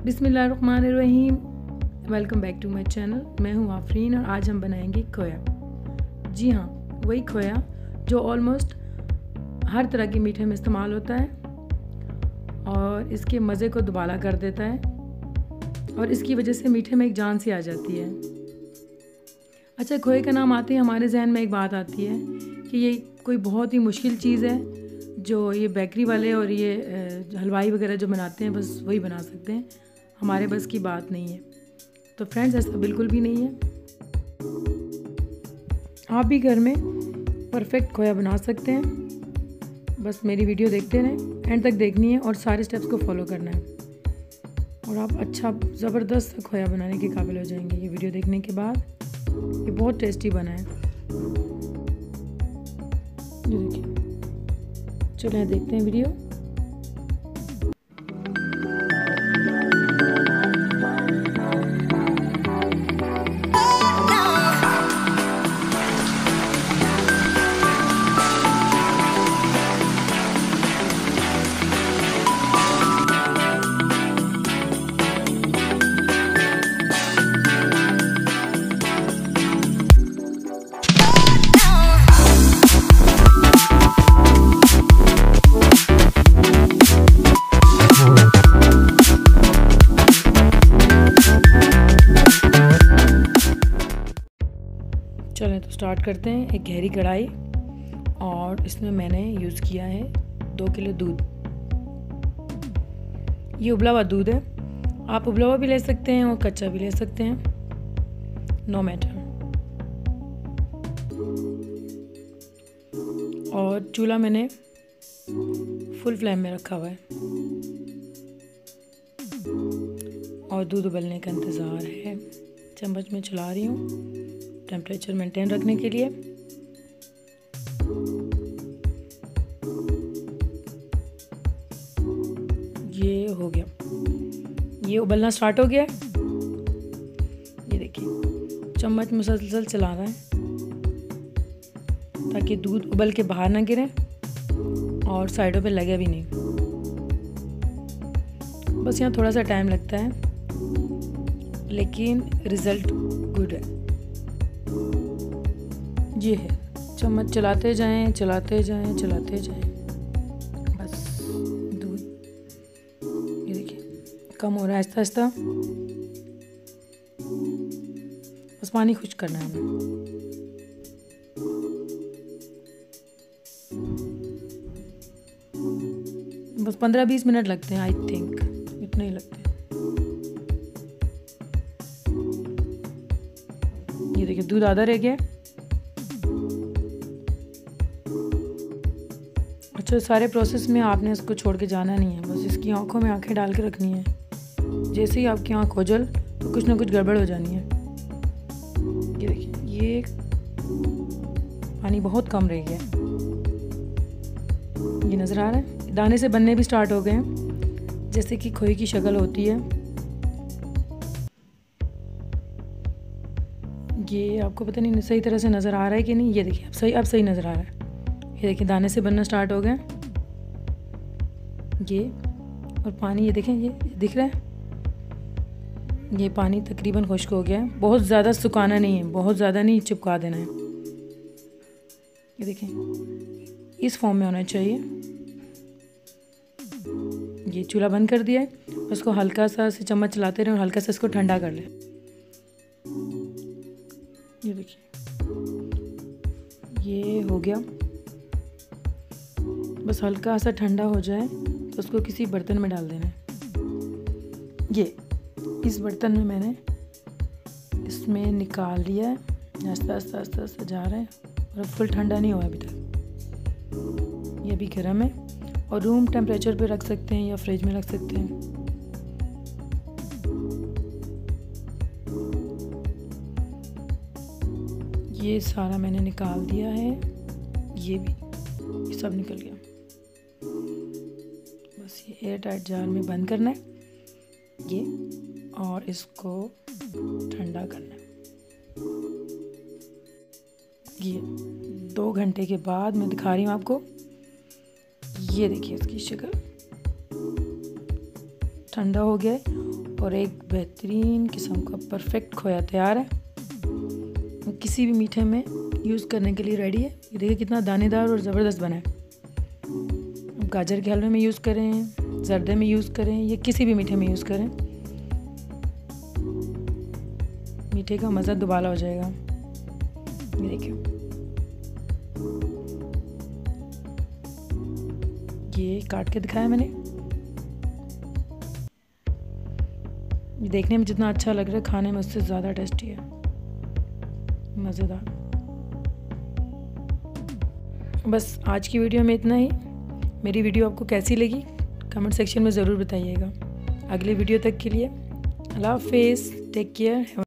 बिस्मिल्लाहिर्रहमानिर्रहीम। Welcome back to my channel. मैं हूँ आफरीन और आज हम बनाएंगे खोया। जी हाँ, वही खोया जो ऑलमोस्ट हर तरह के मीठे में इस्तेमाल होता है और इसके मज़े को दुबाला कर देता है और इसकी वजह से मीठे में एक जान सी आ जाती है। अच्छा, खोए का नाम आते ही हमारे जहन में एक बात आती है कि ये कोई बहुत ही मुश्किल चीज़ है जो ये बेकरी वाले और ये हलवाई वगैरह जो बनाते हैं बस वही बना सकते हैं, हमारे बस की बात नहीं है। तो फ्रेंड्स, ऐसा बिल्कुल भी नहीं है। आप भी घर में परफेक्ट खोया बना सकते हैं। बस मेरी वीडियो देखते रहें, एंड तक देखनी है और सारे स्टेप्स को फॉलो करना है और आप अच्छा ज़बरदस्त खोया बनाने के काबिल हो जाएंगे। ये वीडियो देखने के बाद ये बहुत टेस्टी बना है। ये देखिए, चलिए देखते हैं वीडियो। चलें तो स्टार्ट करते हैं। एक गहरी कढ़ाई और इसमें मैंने यूज़ किया है 2 किलो दूध। ये उबला हुआ दूध है, आप उबला हुआ भी ले सकते हैं और कच्चा भी ले सकते हैं, नो मैटर। और चूल्हा मैंने फुल फ्लेम में रखा हुआ है और दूध उबलने का इंतज़ार है। चम्मच में चला रही हूँ टेम्परेचर मेंटेन रखने के लिए। ये हो गया, ये उबलना स्टार्ट हो गया। ये देखिए, चम्मच मुसलसल चला रहा है ताकि दूध उबल के बाहर ना गिरे और साइडों पे लगे भी नहीं। बस यहाँ थोड़ा सा टाइम लगता है लेकिन रिज़ल्ट गुड है। ये है, चम्मच चलाते जाएं चलाते जाएं चलाते जाएं, बस दूध ये देखिए कम हो रहा है आहिस्ता आहिस्ता। बस पानी खुश्क करना है हमें। बस 15-20 मिनट लगते हैं, आई थिंक इतने ही लगते हैं। ये देखिए, दूध आधा रह गया। अच्छा, सारे प्रोसेस में आपने इसको छोड़ के जाना नहीं है, बस इसकी आंखों में आंखें डाल के रखनी है। जैसे ही आपकी आंख खोजल तो कुछ ना कुछ गड़बड़ हो जानी है। ये देखिए, ये पानी बहुत कम रह गया, ये नज़र आ रहा है। दाने से बनने भी स्टार्ट हो गए हैं, जैसे कि खोए की शक्ल होती है। ये आपको पता नहीं सही तरह से नज़र आ रहा है कि नहीं। ये देखिए, अब सही नज़र आ रहा है। ये देखिए, दाने से बनना स्टार्ट हो गए ये। और पानी ये देखें, ये दिख रहा है, ये पानी तकरीबन खुश्क हो गया है। बहुत ज़्यादा सुखाना नहीं है, बहुत ज़्यादा नहीं चिपका देना है। ये देखें, इस फॉर्म में होना चाहिए। ये चूल्हा बंद कर दिया है, उसको हल्का सा से चम्मच चलाते रहें और हल्का सा इसको ठंडा कर लें। ये देखिए, ये हो गया। बस हल्का सा ठंडा हो जाए तो उसको किसी बर्तन में डाल देना है। ये इस बर्तन में मैंने इसमें निकाल लिया है। आस्ता आस्ता आस्ता आस्ता जा रहा है और फुल ठंडा नहीं हुआ अभी तक। ये भी गर्म है और रूम टेम्परेचर पे रख सकते हैं या फ्रिज में रख सकते हैं। ये सारा मैंने निकाल दिया है, ये सब निकल गया। बस ये एयर टाइट जार में बंद करना है ये और इसको ठंडा करना है। ये 2 घंटे के बाद मैं दिखा रही हूँ आपको। ये देखिए, इसकी शक्ल ठंडा हो गया है और एक बेहतरीन किस्म का परफेक्ट खोया तैयार है। किसी भी मीठे में यूज़ करने के लिए रेडी है। ये देखिए कितना दानेदार और ज़बरदस्त बना है। गाजर के हलवे में यूज़ करें, जर्दे में यूज़ करें, या किसी भी मीठे में यूज़ करें, मीठे का मज़ा दुबाला हो जाएगा। ये देखिए, ये काट के दिखाया मैंने। ये देखने में जितना अच्छा लग रहा है, खाने में उससे ज़्यादा टेस्टी है, मज़ेदार। बस आज की वीडियो में इतना ही। मेरी वीडियो आपको कैसी लगी कमेंट सेक्शन में ज़रूर बताइएगा। अगली वीडियो तक के लिए अल्लाह हाफ़िज़, टेक केयर।